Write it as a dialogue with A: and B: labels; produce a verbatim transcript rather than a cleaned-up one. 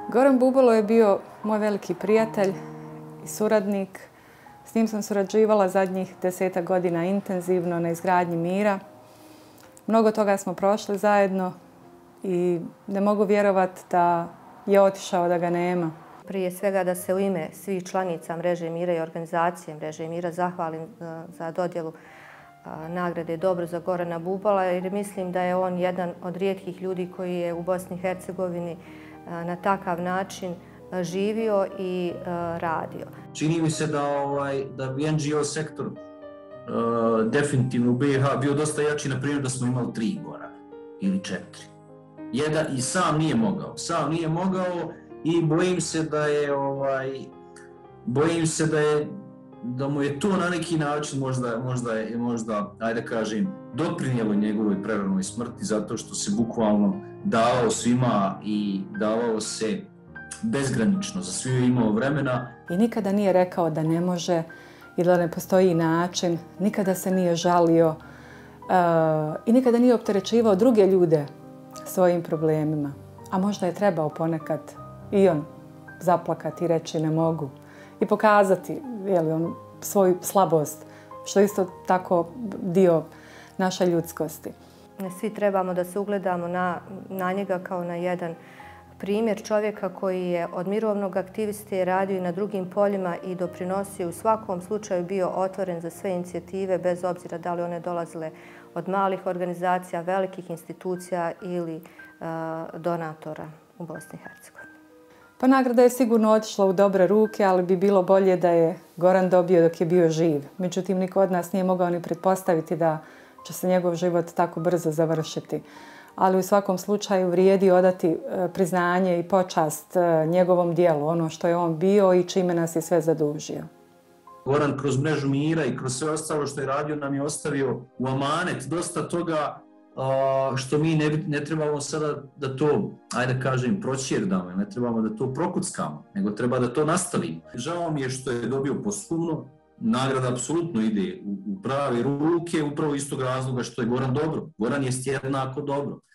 A: Goran Bubalo je bio moj veliki prijatelj i suradnik. S njim sam surađivala zadnjih desetak godina intenzivno na izgradnji mira. Mnogo toga smo prošli zajedno i ne mogu vjerovati da je otišao, da ga nema.
B: Prije svega da se u ime svih članica Mreže mira i organizacije Mreže mira zahvalim za dodjelu nagrade Dobro za Gorana Bubala, jer mislim da je on jedan od rijetkih ljudi koji je u Bosni i Hercegovini na takav način živio i radio.
C: Čini mi se da, ovaj, da bi N G O sektor uh, definitivno u B i H bio dosta jači, na primjer da smo imali tri Gorana ili četiri. Jedan i sam nije mogao, sam nije mogao i bojim se da je, ovaj, bojim se da je, da mu je to na neki način možda, možda, možda ajde kažem, doprinijelo njegovoj preranoj smrti, zato što se bukvalno davao svima i davao se bezgranično, za sve je imao vremena.
A: I nikada nije rekao da ne može i da ne postoji način, nikada se nije žalio uh, i nikada nije opterećivao druge ljude svojim problemima. A možda je trebao ponekad i on zaplakati i reći ne mogu i pokazati jeli, on, svoju slabost, što je isto tako dio naše ljudskosti.
B: Svi trebamo da se ugledamo na, na njega kao na jedan primjer čovjeka koji je od mirovnog aktiviste radio i na drugim poljima i doprinosio, u svakom slučaju bio otvoren za sve inicijative, bez obzira da li one dolazile od malih organizacija, velikih institucija ili uh, donatora u Bosni i Hercegovini.
A: Pa nagrada je sigurno otišla u dobre ruke, ali bi bilo bolje da je Goran dobio dok je bio živ. Međutim, niko od nas nije mogao ni pretpostaviti da će se njegov život tako brzo završiti. Ali u svakom slučaju vrijedi odati priznanje i počast njegovom dijelu, ono što je on bio i čime nas je sve zadužio.
C: Goran kroz Mrežu mira i kroz sve ostalo što je radio nam je ostavio u amanet dosta toga što mi ne, ne trebamo sada da to, ajde kažem, proćerdamo, ne trebamo da to prokuckamo, nego treba da to nastavimo. Žao mi je što je dobio posthumno. Nagrada apsolutno ide u, u prave ruke, upravo iz tog razloga što je Goran dobro. Goran je jednako dobro.